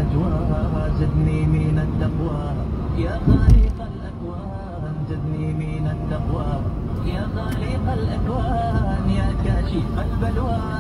النجوى زدني من التقوى يا خالق الأكوان زدني من التقوى يا خالق الأكوان يا كاشف البلوى